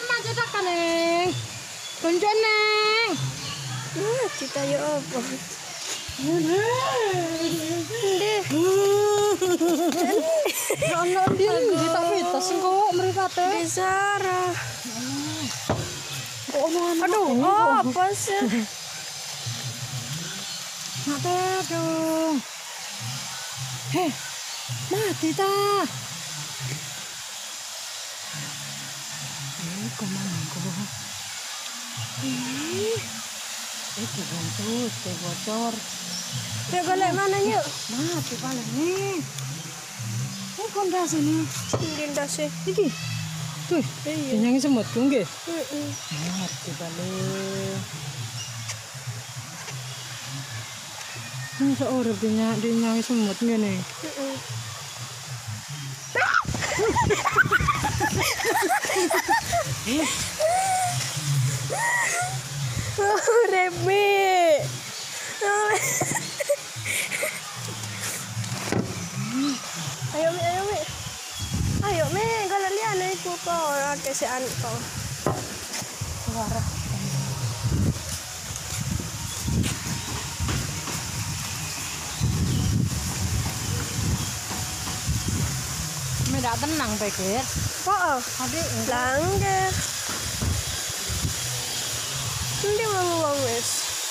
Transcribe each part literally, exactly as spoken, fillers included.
Mama cetak kan neng. Tunjuk neng. Nah, kita yo apa? Ndeh. Ono ndi kita fitas kok mripate. Desara. Kok ono Aduh, apa sih? Mati dong. Heh, mati ta. Eh, komangku. Ih, iki buntu, teh bocor. Yuk balik mana yuk? Mati paling nih. Ini kondas ini. Linda sih. Iki. Tuh, Iya. dinyangi semut ku nggih. Heeh. Mati paling. Ini seorang dinyangi dinyangi semut ngene. Heeh. Oh, Remi. Ayo Mi, ayo Mi. Ayo Mi, kalau lihat nih ku kau ada si anak kau. Suara. Tidak tenang pikir. Kok? Adik, Langge. Hindi mau uang wes.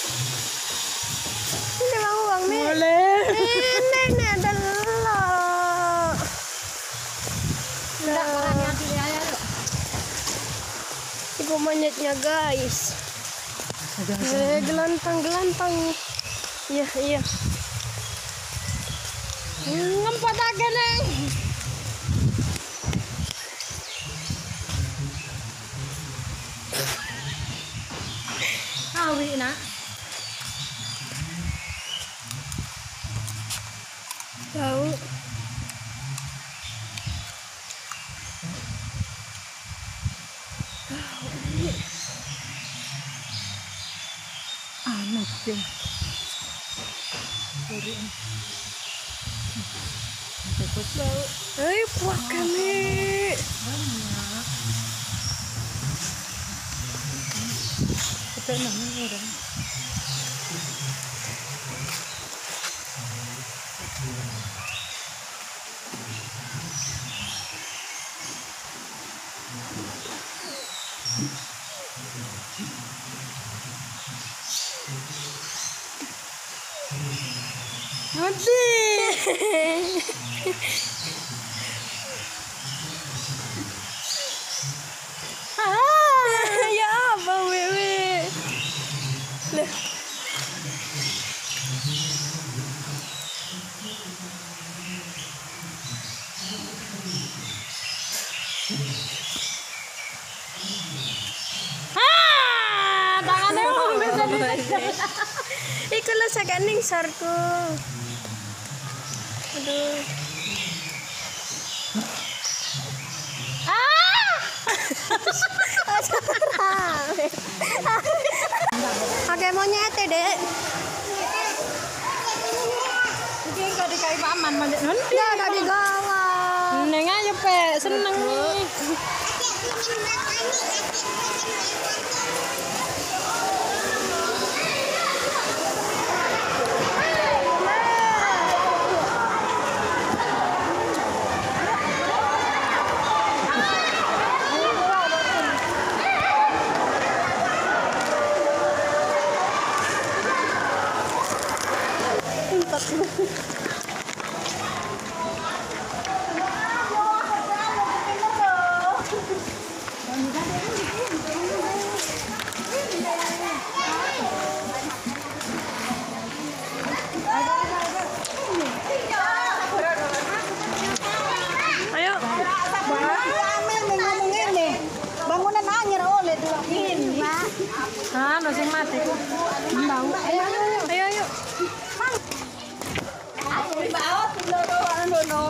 Hindi mau uang Mi. boleh. Ini ini adalah. Tidak makanya pilih aja yuk. Iku monyetnya guys. Eh, gelantang gelantang. Iya iya. Ngempet aja neng. Awi nak. Tahu. Anak jeng. Sorry. Tahu. Eh, kuat kami. Banyak. Kita namanya orang. Nanti. Ah, ya apa Wewe? Lah. Ah, tangannya mau bisa di. Iku lah saganing sarku. Aduh. Ah! Oke monyet dek. Iki enggak dikai paman monyet nanti. Ya ada di gawang. Neng aja pe seneng nih. Ayo. Bangunan anyar oleh dua ini. Ah, nasi mati. Bau. Ayo ayo. Ayo. Di bawah tuh lo anu no.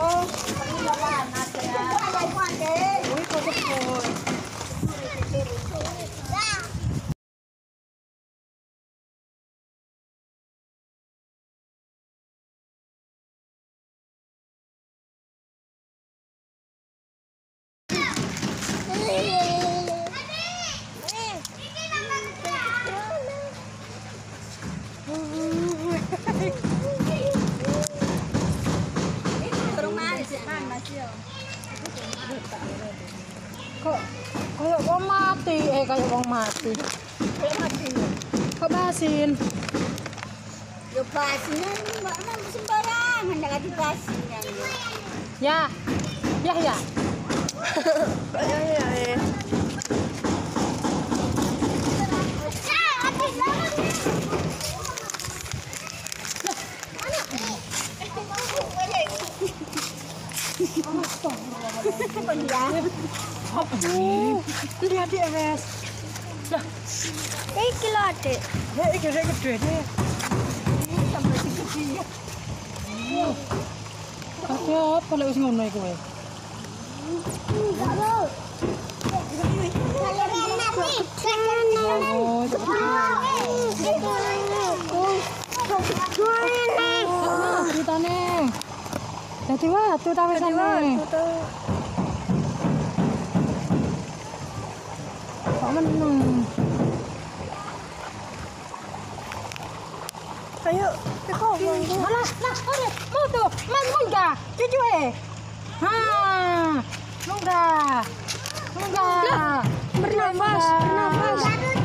Uy, kok kok. mati eh kayak wong mati. Kayak mati. Kok basin? Yo pasinya mbak nang sembarangan enggak dipasinya. Ya. Ya ya. Ya ya ya. Lihat di es. Lah, Eh kilo Dek. ya iki gede gede deh. Sampai segede. Apa apa lek wis ngono iku wae. Oh, ceritane. Dadi watu ta wisane. Kok meneng. Ayo, iko monggo. Alah, nah, ore, mau tuh, man munggah, cucu eh. Ha, munggah, munggah. Bernafas, bernafas.